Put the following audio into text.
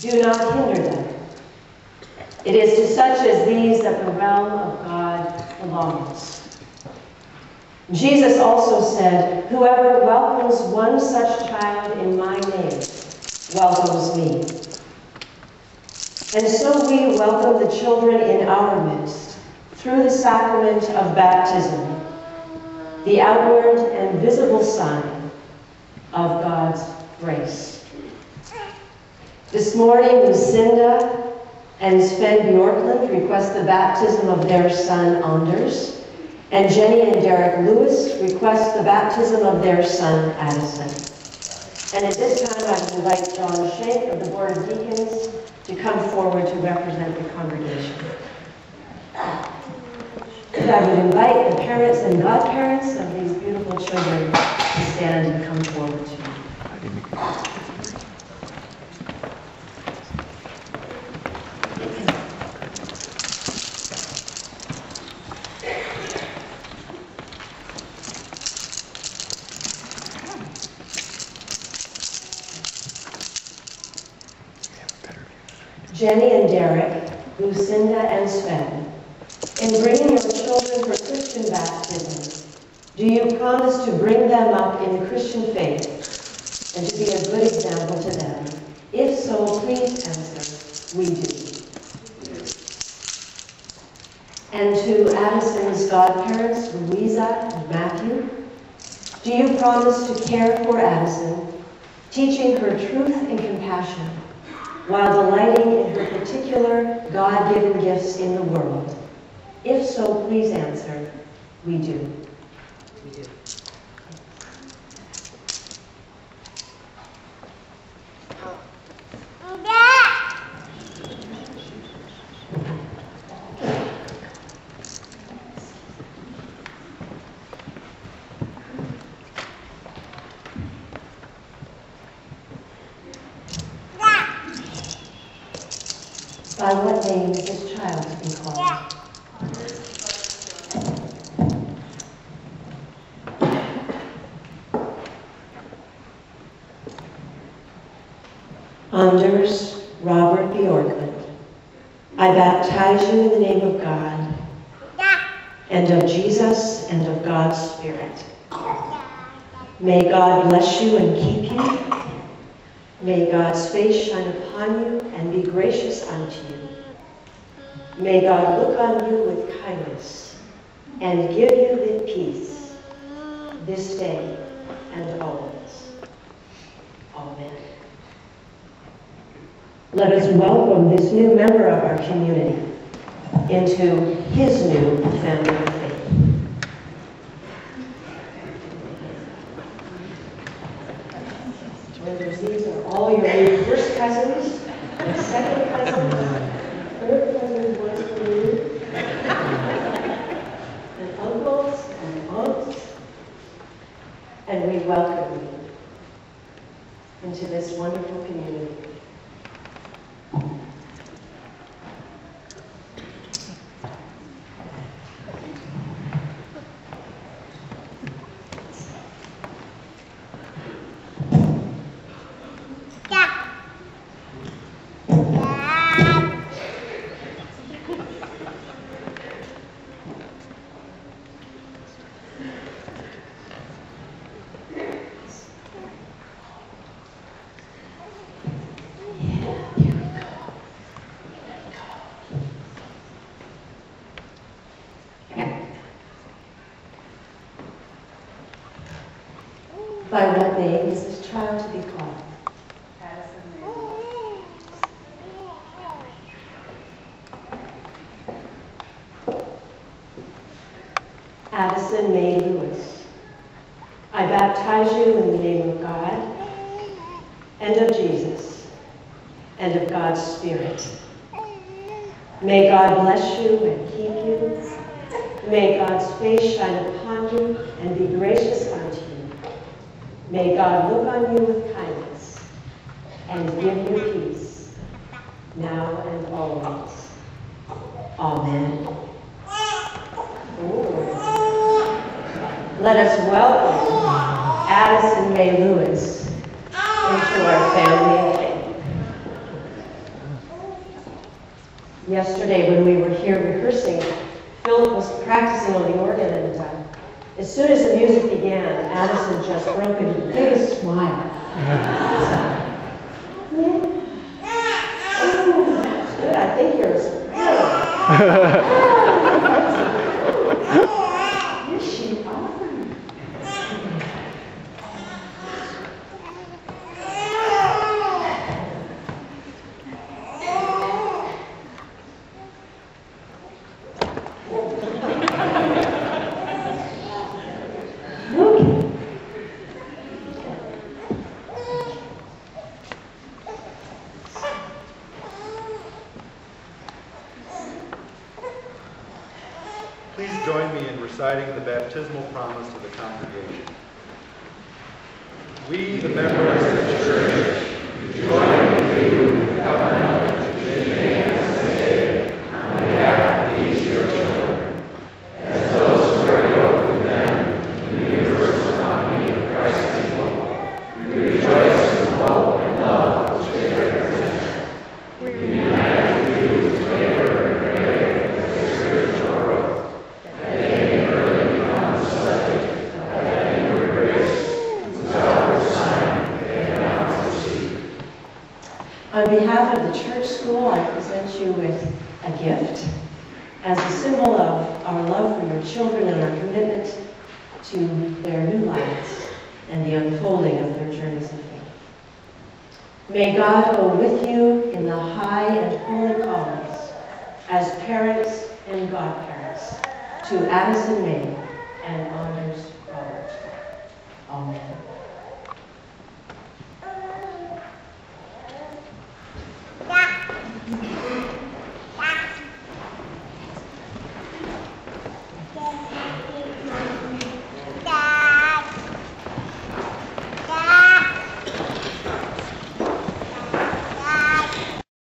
Do not hinder them. It is to such as these that the realm of God belongs. Jesus also said, "Whoever welcomes one such child in my name welcomes me." And so we welcome the children in our midst through the sacrament of baptism, the outward and visible sign of God's grace. This morning, Lucinda and Sven Bjorklund request the baptism of their son, Anders, and Jenny and Derek Lewis request the baptism of their son, Addison. And at this time, I would invite John Shank of the Board of Deacons to come forward to represent the congregation. And I would invite the parents and godparents of these beautiful children to stand and come forward to you. Jenny and Derek, Lucinda and Sven, in bringing your children for Christian baptism, do you promise to bring them up in the Christian faith and to be a good example to them? If so, please answer, we do. And to Addison's godparents, Louisa and Matthew, do you promise to care for Addison, teaching her truth and compassion, while delighting in her particular God-given gifts in the world? If so, please answer, we do. We do. By what name is this child to be called? Anders Robert Bjorklund, I baptize you in the name of God, and of Jesus, and of God's Spirit. May God bless you and keep you. May God's face shine upon you and be gracious unto you. May God look on you with kindness and give you the peace this day and always. Amen. Let us welcome this new member of our community into his new family of faith. These are all your new first cousins, and second cousins, third cousins, ones for you, and uncles and aunts, and we welcome you into this wonderful community. By what name is this child to be called? Addison May Lewis, I baptize you in the name of God, and of Jesus, and of God's Spirit. May God bless you and keep you. May God's face shine upon you and be gracious unto you. May God look on you with kindness and give you peace, now and always. Amen. Let us welcome Addison May Lewis into our family of faith. Yesterday when we were here rehearsing, Philip was practicing on the organ, and as soon as the music began, Addison just broke into the biggest smile. Good, I think you're a soprano. Yes, she are. Please join me in reciting the baptismal promise to the congregation. We, the members of the church, join with you in the covenant to be made and saved on behalf of these your children, as those who are yoked with them in the universal harmony of Christ's people. We rejoice in hope and love which they represent. We unite with you to labor and pray for their spiritual growth. On behalf of the church school, I present you with a gift as a symbol of our love for your children and our commitment to their new lives and the unfolding of their journeys of faith. May God go with you in the high and holy callings as parents and godparents to Addison May and Anders Robert. Amen.